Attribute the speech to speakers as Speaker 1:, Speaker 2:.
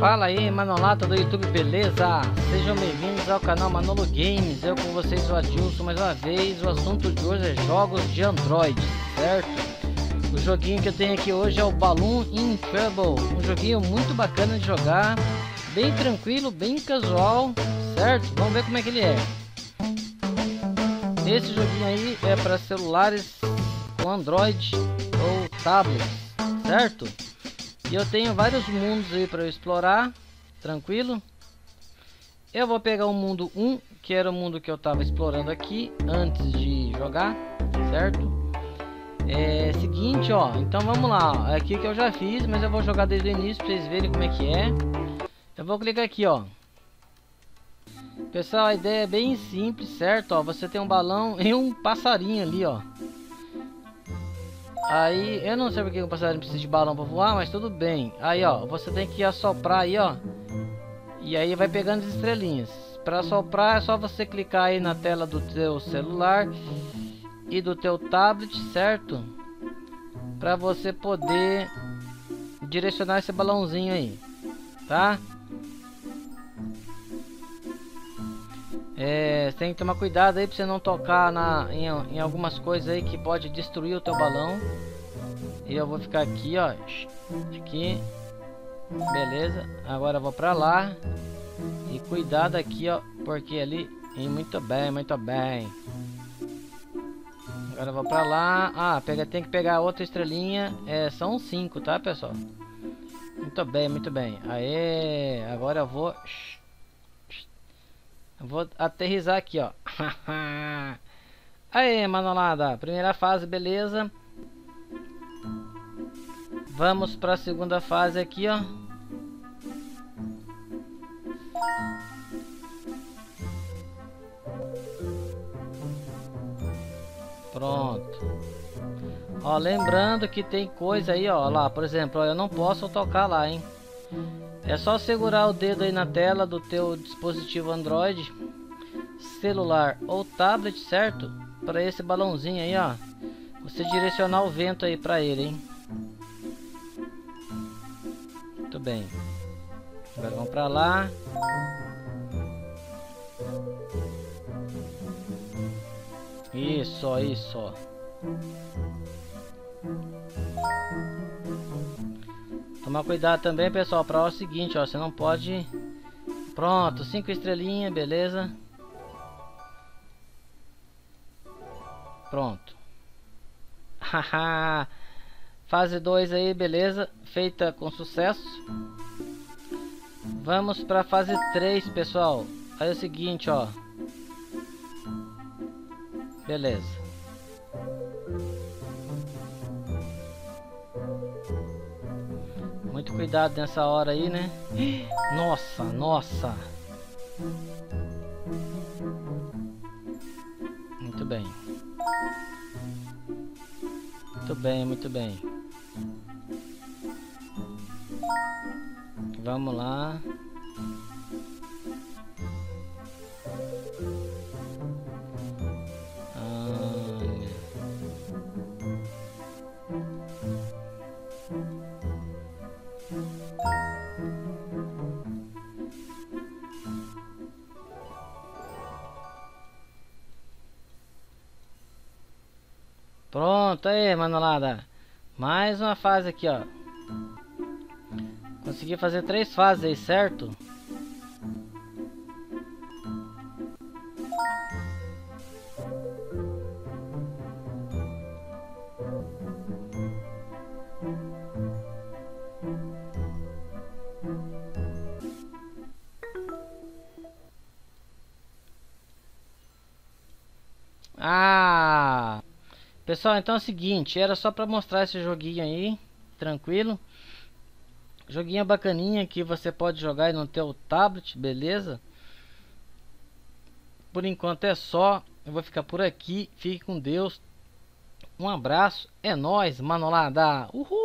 Speaker 1: Fala aí, Manolata do YouTube, beleza? Sejam bem-vindos ao canal Manolo Games. Eu com vocês, o Adilson, mais uma vez. O assunto de hoje é jogos de Android, certo? O joguinho que eu tenho aqui hoje é o Balloon in Trouble. Um joguinho muito bacana de jogar, bem tranquilo, bem casual, certo? Vamos ver como é que ele é. Esse joguinho aí é para celulares com Android ou tablets, certo? E eu tenho vários mundos aí para eu explorar, tranquilo. Eu vou pegar o mundo 1, que era o mundo que eu estava explorando aqui antes de jogar, certo? É seguinte, ó, então vamos lá, é aqui que eu já fiz, mas eu vou jogar desde o início para vocês verem como é que é. Eu vou clicar aqui, ó. Pessoal, a ideia é bem simples, certo? Ó, você tem um balão e um passarinho ali, ó. Aí, eu não sei porque o passarinho precisa de balão para voar, mas tudo bem. Aí, ó, você tem que assoprar aí, ó. E aí vai pegando as estrelinhas. Para assoprar é só você clicar aí na tela do teu celular e do teu tablet, certo? Para você poder direcionar esse balãozinho aí, tá? Você tem que tomar cuidado aí para você não tocar em algumas coisas aí que pode destruir o teu balão. E eu vou ficar aqui, ó, aqui, beleza. Agora eu vou para lá e cuidado aqui, ó, porque ali, e muito bem, muito bem. Agora eu vou para lá. Tem que pegar outra estrelinha. São 5, tá, pessoal? Muito bem, muito bem. Aê, agora eu vou aterrissar aqui, ó. Aê, manolada, primeira fase, beleza. Vamos para a segunda fase aqui, ó. Pronto. Ó, lembrando que tem coisa aí, ó, lá, por exemplo, ó, eu não posso tocar lá, hein. É só segurar o dedo aí na tela do teu dispositivo Android, celular ou tablet, certo? Para esse balãozinho aí, ó, você direcionar o vento aí para ele, hein. Muito bem. Agora vamos para lá. Isso, isso. Tomar cuidado também, pessoal, para o seguinte, ó, você não pode. Pronto, 5 estrelinhas, beleza. Pronto. Haha. Fase 2 aí, beleza, feita com sucesso. Vamos para a fase 3, pessoal. Aí é o seguinte, ó. Beleza. Muito cuidado nessa hora aí, né? Nossa, nossa. Muito bem. Muito bem, muito bem. Vamos lá. Pronto aí, manolada. Mais uma fase aqui, ó. Consegui fazer 3 fases aí, certo? Pessoal, então é o seguinte, era só para mostrar esse joguinho aí, tranquilo. Joguinho bacaninha que você pode jogar aí no teu tablet, beleza? Por enquanto é só, eu vou ficar por aqui, fique com Deus. Um abraço, é nóis, manolada. Uhul!